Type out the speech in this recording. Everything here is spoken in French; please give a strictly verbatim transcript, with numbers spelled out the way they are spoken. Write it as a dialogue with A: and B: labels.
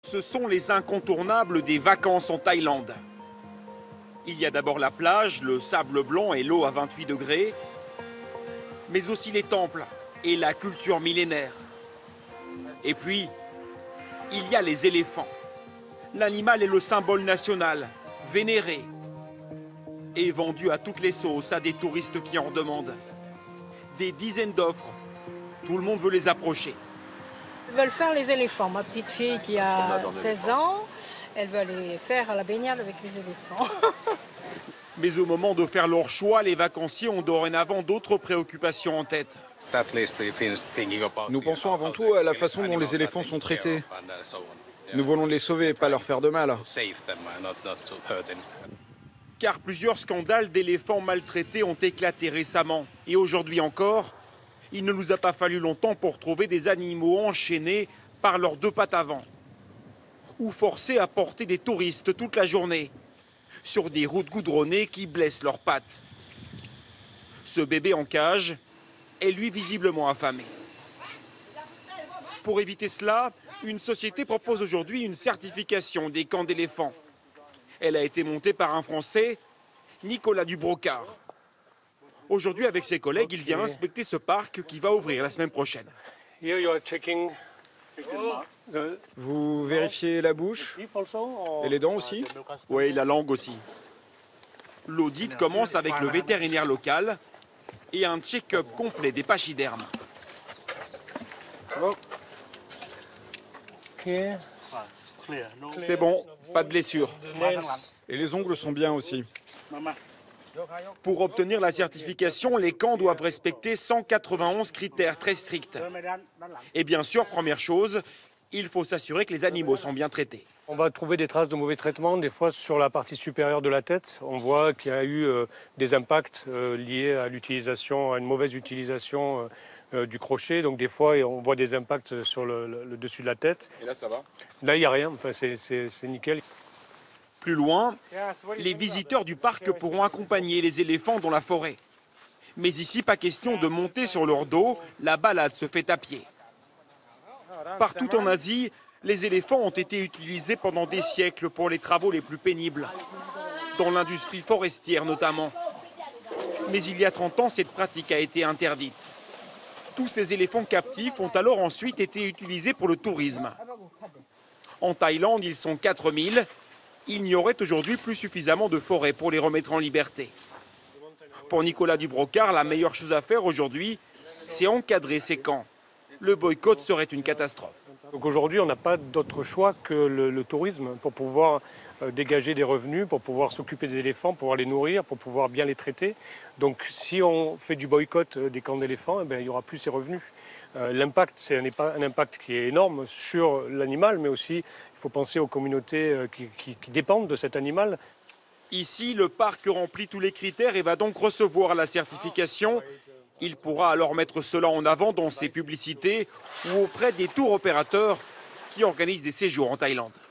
A: Ce sont les incontournables des vacances en Thaïlande. Il y a d'abord la plage, le sable blanc et l'eau à vingt-huit degrés, mais aussi les temples et la culture millénaire. Et puis, il y a les éléphants. L'animal est le symbole national, vénéré et vendu à toutes les sauces à des touristes qui en redemandent. Des dizaines d'offres, tout le monde veut les approcher.
B: Ils veulent faire les éléphants. Ma petite fille qui a seize ans, elle veut aller faire la baignade avec les éléphants.
A: Mais au moment de faire leur choix, les vacanciers ont dorénavant d'autres préoccupations en tête.
C: Nous pensons avant tout à la façon dont les éléphants sont traités. Nous voulons les sauver, pas leur faire de mal.
A: Car plusieurs scandales d'éléphants maltraités ont éclaté récemment. Et aujourd'hui encore, il ne nous a pas fallu longtemps pour trouver des animaux enchaînés par leurs deux pattes avant. Ou forcés à porter des touristes toute la journée sur des routes goudronnées qui blessent leurs pattes. Ce bébé en cage est lui visiblement affamé. Pour éviter cela, une société propose aujourd'hui une certification des camps d'éléphants. Elle a été montée par un Français, Nicolas Dubrocard. Aujourd'hui, avec ses collègues, il vient inspecter ce parc qui va ouvrir la semaine prochaine.
C: Vous vérifiez la bouche et les dents aussi?
A: Oui, la langue aussi. L'audit commence avec le vétérinaire local et un check-up complet des pachydermes. C'est bon, pas de blessure.
C: Et les ongles sont bien aussi.
A: Pour obtenir la certification, les camps doivent respecter cent quatre-vingt-onze critères très stricts. Et bien sûr, première chose, il faut s'assurer que les animaux sont bien traités.
D: On va trouver des traces de mauvais traitement, des fois sur la partie supérieure de la tête. On voit qu'il y a eu euh, des impacts euh, liés à l'utilisation, à une mauvaise utilisation euh, euh, du crochet. Donc des fois, on voit des impacts sur le, le, le dessus de la tête.
C: Et là, ça va?
D: Là, il n'y a rien, enfin, c'est nickel.
A: Plus loin, les visiteurs du parc pourront accompagner les éléphants dans la forêt. Mais ici, pas question de monter sur leur dos, la balade se fait à pied. Partout en Asie, les éléphants ont été utilisés pendant des siècles pour les travaux les plus pénibles, dans l'industrie forestière notamment. Mais il y a trente ans, cette pratique a été interdite. Tous ces éléphants captifs ont alors ensuite été utilisés pour le tourisme. En Thaïlande, ils sont quatre mille. Il n'y aurait aujourd'hui plus suffisamment de forêts pour les remettre en liberté. Pour Nicolas Dubrocard, la meilleure chose à faire aujourd'hui, c'est encadrer ces camps. Le boycott serait une catastrophe.
D: Donc aujourd'hui, on n'a pas d'autre choix que le, le tourisme pour pouvoir euh, dégager des revenus, pour pouvoir s'occuper des éléphants, pour pouvoir les nourrir, pour pouvoir bien les traiter. Donc si on fait du boycott des camps d'éléphants, eh bien, il n'y aura plus ces revenus. Euh, L'impact, c'est un, un impact qui est énorme sur l'animal, mais aussi il faut penser aux communautés qui, qui, qui dépendent de cet animal.
A: Ici, le parc remplit tous les critères et va donc recevoir la certification. Il pourra alors mettre cela en avant dans ses publicités ou auprès des tours opérateurs qui organisent des séjours en Thaïlande.